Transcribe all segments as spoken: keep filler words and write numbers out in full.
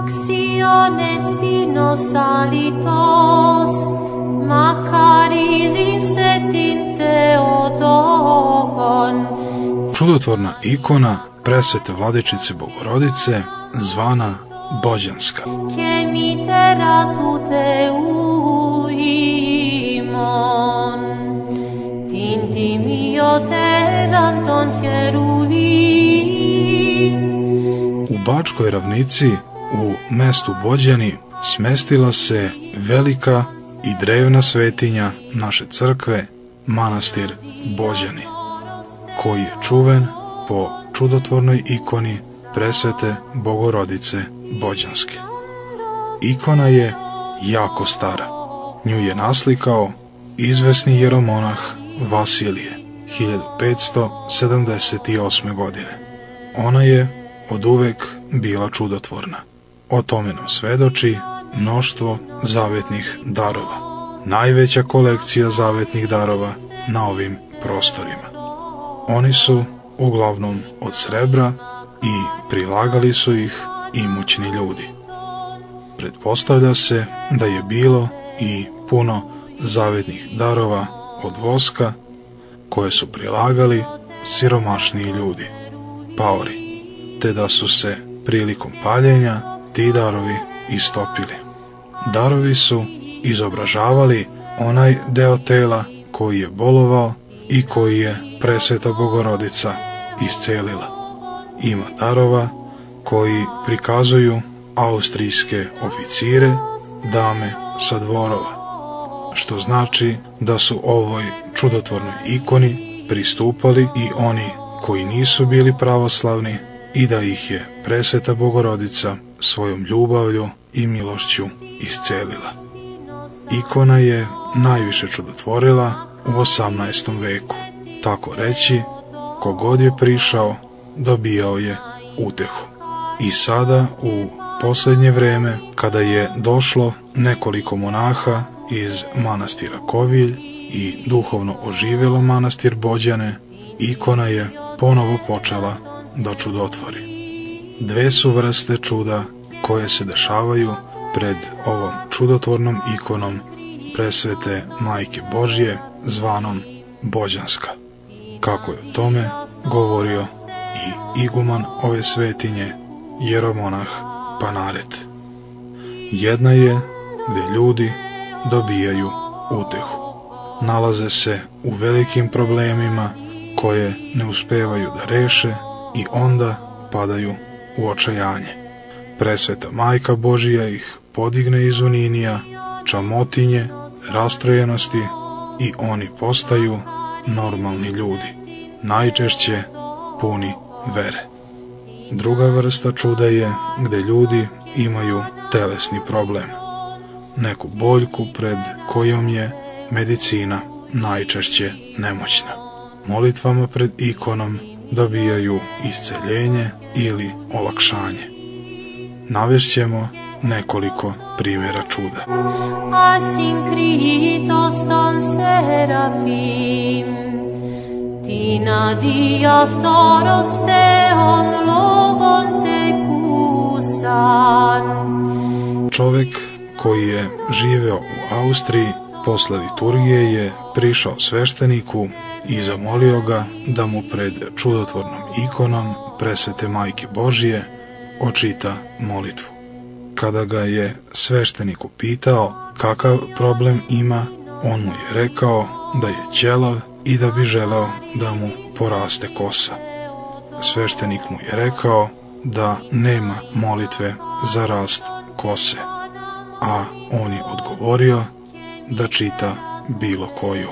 acciones dinos alitos, macaris insetin Theotokon. Čudotvorna ikona presvete Vladičice Bogorodice, zvana Bođanska. U Bačkoj ravnici, u mestu Bođani, smestila se velika i drevna svetinja naše crkve, manastir Bođani, koji je čuven po čudotvornoj ikoni presvete Bogorodice Bođanske. Ikona je jako stara. Nju je naslikao izvesni jeromonah Vasilije hiljadu petsto sedamdeset osme. godine. Ona je oduvek bila čudotvorna. O tome nam svedoči mnoštvo zavetnih darova. Najveća kolekcija zavetnih darova na ovim prostorima. Oni su uglavnom od srebra i prilagali su ih imućni ljudi. Pretpostavlja se da je bilo i puno zavetnih darova od voska koje su prilagali siromašniji ljudi, paori, te da su se prilikom paljenja ti darovi istopili. Darovi su izobražavali onaj deo tela koji je bolovao i koji je presveta Bogorodica iscelila. Ima darova koji prikazuju austrijske oficire, dame sa dvorova, što znači da su ovoj čudotvornoj ikoni pristupali i oni koji nisu bili pravoslavni i da ih je presveta Bogorodica svojom ljubavlju i milošću iscelila. Ikona je najviše čudotvorila u osamnaestom veku. Tako reći, kogod je prišao, dobijao je utehu. I sada, u posljednje vreme, kada je došlo nekoliko monaha iz manastira Kovilj i duhovno oživelo manastir Bođane, ikona je ponovo počela da čudotvori. Dve su vrste čuda koje se dešavaju pred ovom čudotvornom ikonom presvete Majke Božje, zvanom Bođanska. Kako je o tome govorio i iguman ove svetinje, jeromonah Panaret. Jedna je gde ljudi dobijaju utehu. Nalaze se u velikim problemima koje ne uspevaju da reše i onda padaju u očajanje. Presveta Majka Božija ih podigne iz uninija, čamotinje, rastrojenosti i oni postaju normalni ljudi, najčešće puni vere. Druga vrsta čuda je gde ljudi imaju telesni problem, neku boljku pred kojom je medicina najčešće nemoćna. Molitvama pred ikonom dobijaju isceljenje ili olakšanje. Navešćemo nekoliko primjera čuda. Asinkritos ton serafim, tina diaftoros teon logon tekusan. Čovek koji je živeo u Austriji posle liturgije je prišao svešteniku i zamolio ga da mu pred čudotvornom ikonom presvete Majke Božije očita molitvu. Kada ga je sveštenik upitao kakav problem ima, on mu je rekao da je ćelav i da bi želeo da mu poraste kosa. Sveštenik mu je rekao da nema molitve za rast kose, a on je odgovorio da čita bilo koju.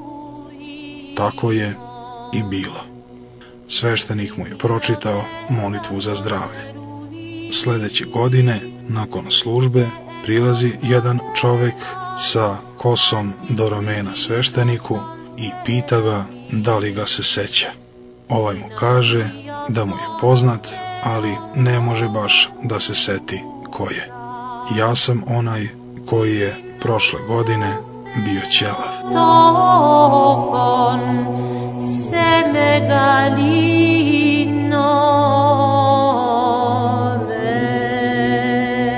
Tako je i bilo. Sveštenik mu je pročitao molitvu za zdravlje. Sledeće godine, nakon službe, prilazi jedan čovek sa kosom do ramena svešteniku i pita ga da li ga se seća. Ovaj mu kaže da mu je poznat, ali ne može baš da se seti ko je. Ja sam onaj koji je prošle godine bio ćelav. Tokon se megalino me.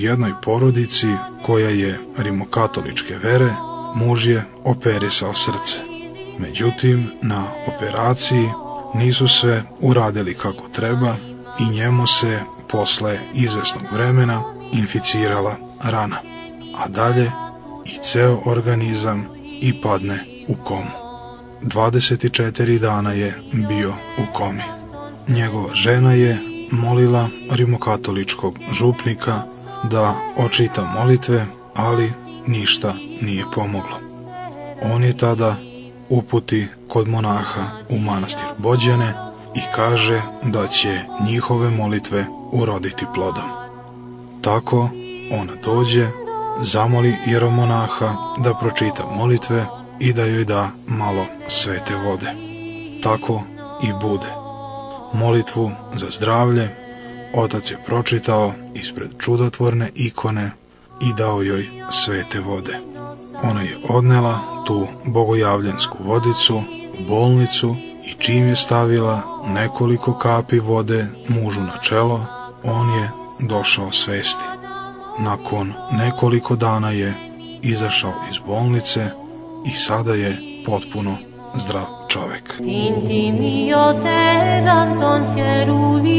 jednoj porodici koja je rimokatoličke vere, muž je operisao srce. Međutim, na operaciji nisu sve uradili kako treba i njemu se posle izvesnog vremena inficirala rana, a dalje i ceo organizam i padne u komu. dvadeset četiri dana je bio u komi. Njegova žena je molila rimokatoličkog župnika da očita molitve, ali ništa nije pomoglo. On je tada uputi kod monaha u manastir Bođane i kaže da će njihove molitve uroditi plodom. Tako ona dođe, zamoli jeromonaha da pročita molitve i da joj da malo svete vode. Tako i bude. Molitvu za zdravlje otac je pročitao ispred čudotvorne ikone i dao joj svete vode. Ona je odnela tu bogojavljensku vodicu u bolnicu i čim je stavila nekoliko kapi vode mužu na čelo, on je došao svesti. Nakon nekoliko dana je izašao iz bolnice i sada je potpuno zdrav čovek. Tinti mio terram ton fieruvi,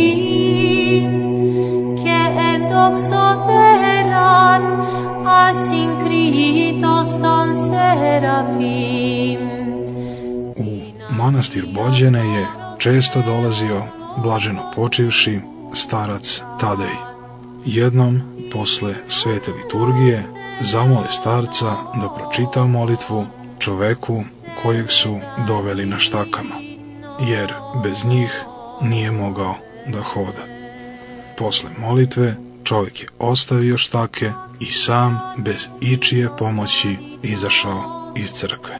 che en doxo terran asincritos ton serafim. U manastir Bođene je često dolazio blaženo počivši starac Tadej. Jednom, posle svete liturgije, zamole starca da pročita molitvu čoveku kojeg su doveli na štakama, jer bez njih nije mogao da hoda. Posle molitve čovjek je ostavio štake i sam bez ičije pomoći izašao iz crkve.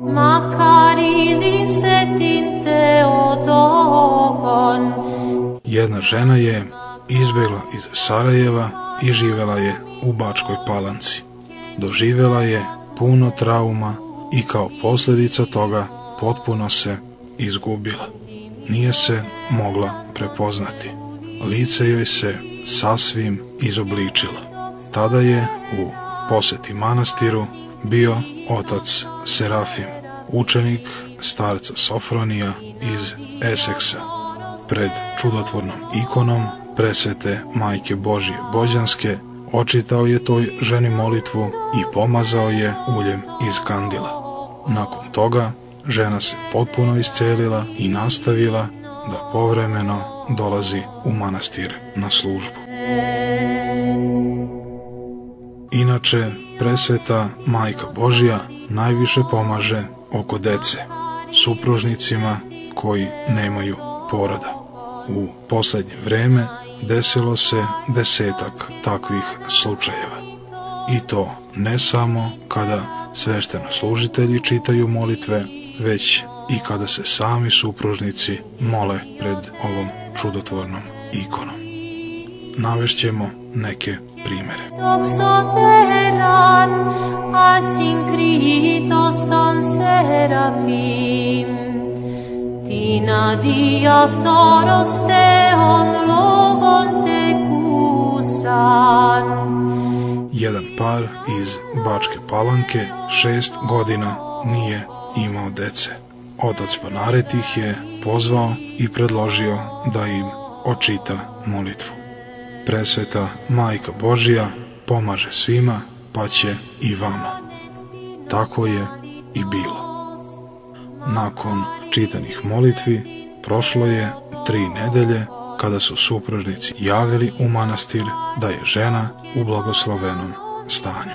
Jedna žena je izbjegla iz Sarajeva i živela je u Bačkoj Palanci. Doživjela je puno trauma i kao posljedica toga potpuno se izgubila. Nije se mogla prepoznati. Lice joj se sasvim izobličilo. Tada je u poseti manastiru bio otac Serafim, učenik starca Sofronija iz Eseksa. Pred čudotvornom ikonom presvete Majke Božije Bođanske očitao je toj ženi molitvu i pomazao je uljem iz kandila. Nakon toga žena se potpuno iscelila i nastavila da povremeno dolazi u manastir na službu. Inače, presveta Majka Božja najviše pomaže oko dece, supružnicima koji nemaju poroda. U poslednje vreme desilo se desetak takvih slučajeva. I to ne samo kada sveštenoslужitelji čitaju molitve, već i kada se sami supružnici mole pred ovom čudotvornom ikonom. Navešćemo neke primere. Tina di aftoros teon logon tekusan. Jedan par iz Bačke Palanke šest godina nije imao dece. Otac Panaret ih je pozvao i predložio da im očita molitvu. Presveta Majka Božja pomaže svima, pa će i vama. Tako je i bilo. Nakon čitanih molitvi prošlo je tri nedelje kada su supružnici javili u manastir da je žena u blagoslovenom stanju.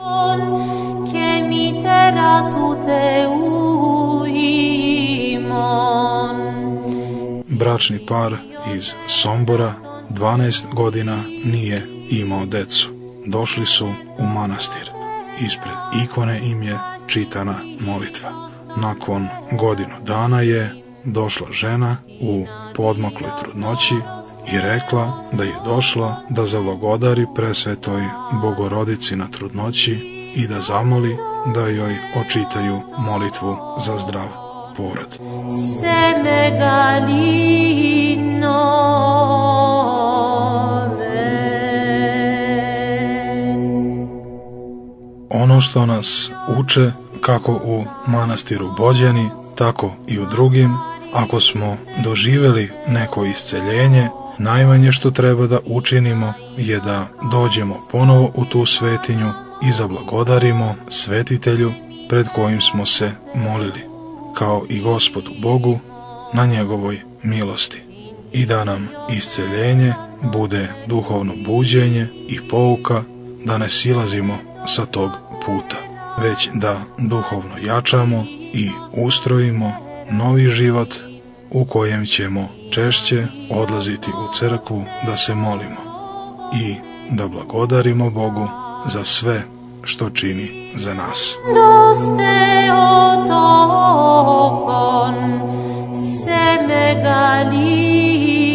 Bračni par iz Sombora dvanaest godina nije imao decu. Došli su u manastir. Ispred ikone im je čitana molitva. Nakon godinu dana je došla žena u poodmakloj trudnoći i rekla da je došla da zablagodari presvetoj Bogorodici na trudnoći i da zamoli da joj očitaju molitvu za zdrav porod. što nas uče kako u manastiru Bođani, tako i u drugim. Ako smo doživjeli neko isceljenje, najmanje što treba da učinimo je da dođemo ponovo u tu svetinju i zablagodarimo svetitelju pred kojim smo se molili, kao i Gospodu Bogu na njegovoj milosti, i da nam isceljenje bude duhovno buđenje i pouka da ne silazimo sa tog puta, već da duhovno jačamo i ustrojimo novi život u kojem ćemo češće odlaziti u crkvu da se molimo i da blagodarimo Bogu za sve što čini za nas. Doste otokon se megali